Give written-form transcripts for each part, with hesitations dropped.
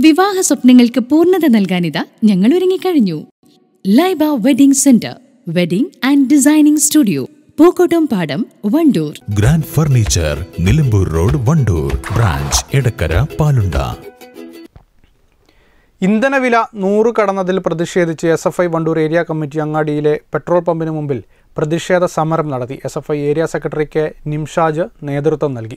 വിവാഹ സ്വപ്നങ്ങൾക്ക് പൂർണ്ണത നൽകാനിതാ ഞങ്ങൾ ഒരുങ്ങിക്കഴിഞ്ഞു. Laiba wedding centre, wedding and designing studio, Pookkottam Padam, Wandoor. Grand furniture, Nilambur road, Wandoor. Branch Edakkara, Palunda. ഇന്ധനവില 100 കടന്നതിൽ പ്രതിഷേധിച്ച് SFI Wandoor area committee petrol പെട്രോൾ പമ്പിന് മുമ്പിൽ പ്രതിഷേധ സമരം നടത്തി. SFI area secretary K Nimshaj നേതൃത്വം നൽകി.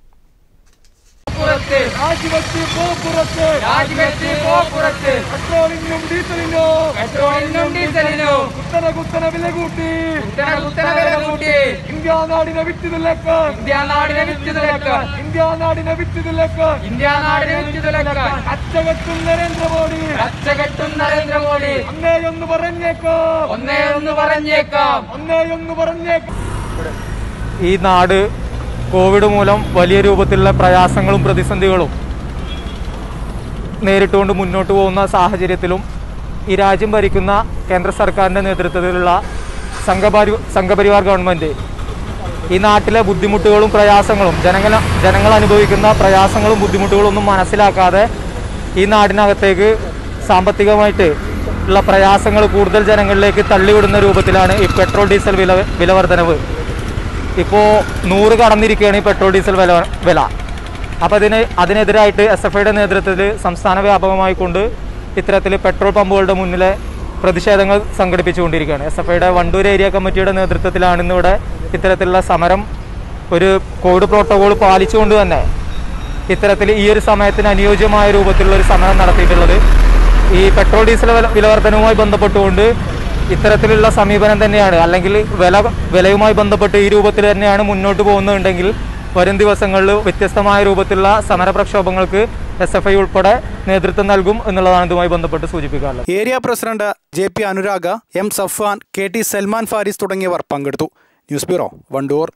ഈ നാട് കോവിഡ് മൂലം വലിയ രൂപത്തിലുള്ള പ്രയാസങ്ങളും പ്രതിസന്ധികളും നേരിട്ടുകൊണ്ട് മുന്നോട്ട് പോകുന്ന സാഹചര്യത്തിലും ഈ രാജ്യം ഭരിക്കുന്ന കേന്ദ്ര സർക്കാരിൻ്റെ നേതൃത്വത്തിലുള്ള സംഘപരിവാർ ഗവൺമെൻറ് ഈ നാട്ടിലെ ബുദ്ധിമുട്ടുകളും പ്രയാസങ്ങളും ജനങ്ങൾ അനുഭവിക്കുന്ന പ്രയാസങ്ങളും ബുദ്ധിമുട്ടുകളും ഒന്നും മനസ്സിലാക്കാതെ ഈ നാടിനകത്തേക്ക് സാമ്പത്തികമായിട്ട് ഉള്ള പ്രയാസങ്ങൾ കൂടുതൽ ജനങ്ങളിലേക്ക് തള്ളിവിടുന്ന രൂപത്തിലാണ് ഈ പെട്രോൾ ഡീസൽ വില വർധനവ്. ഇപ്പോൾ 100 കടന്നിരിക്കുകയാണ് ഈ പെട്രോൾ ഡീസൽ വില. അപ്പോൾ അതിനെതിരായിട്ട് SFIയുടെ നേതൃത്വത്തിൽ സംസ്ഥാന വ്യാപകമായിക്കൊണ്ട് ഇത്തരത്തിൽ പെട്രോൾ പമ്പുകളുടെ മുന്നിലെ പ്രതിഷേധങ്ങൾ സംഘടിപ്പിച്ചുകൊണ്ടിരിക്കുകയാണ്. SFIയുടെ വണ്ടൂർ ഏരിയ കമ്മിറ്റിയുടെ നേതൃത്വത്തിലാണ് ഇന്നിവിടെ ഇത്തരത്തിലുള്ള സമരം ഒരു കോവിഡ് പ്രോട്ടോകോൾ പാലിച്ചുകൊണ്ട് തന്നെ ഇത്തരത്തിൽ ഈ ഒരു സമയത്തിന് അനുയോജ്യമായ രൂപത്തിലുള്ള ഒരു സമരം നടത്തിയിട്ടുള്ളത്. ഈ പെട്രോൾ ഡീസൽ വിലവർധനവുമായി ബന്ധപ്പെട്ടുകൊണ്ട് ഇത്തരത്തിലുള്ള സമീപനം തന്നെയാണ്, അല്ലെങ്കിൽ വിലയുമായി ബന്ധപ്പെട്ട് ഈ രൂപത്തിൽ തന്നെയാണ് മുന്നോട്ട് പോകുന്നുണ്ടെങ്കിൽ വരും ദിവസങ്ങളിൽ വ്യത്യസ്തമായ രൂപത്തിലുള്ള സമരപ്രക്ഷോഭങ്ങൾക്ക് SFI ഉൾപ്പെടെ നേതൃത്വം നൽകും എന്നുള്ളതാണ് ഇതുമായി ബന്ധപ്പെട്ട് സൂചിപ്പിക്കാറുള്ളത്. Area president JP Anuraga, M Safwan, KT Salman Faris തുടങ്ങിയവർ പങ്കെടുത്തു. News bureau, Wandoor.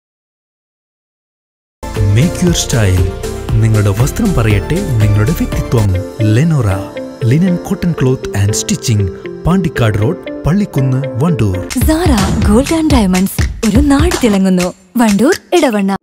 Make your style. നിങ്ങളുടെ വസ്ത്രം പറയട്ടെ നിങ്ങളുടെ വ്യക്തിത്വം. Lenora linen cotton cloth and stitching, Pandikkad road, Pallikkunnu, Wandoor. Sara gold and diamonds, ഒരു നാട് തിളങ്ങുന്നു. വണ്ടൂർ, ഇടവണ്ണ.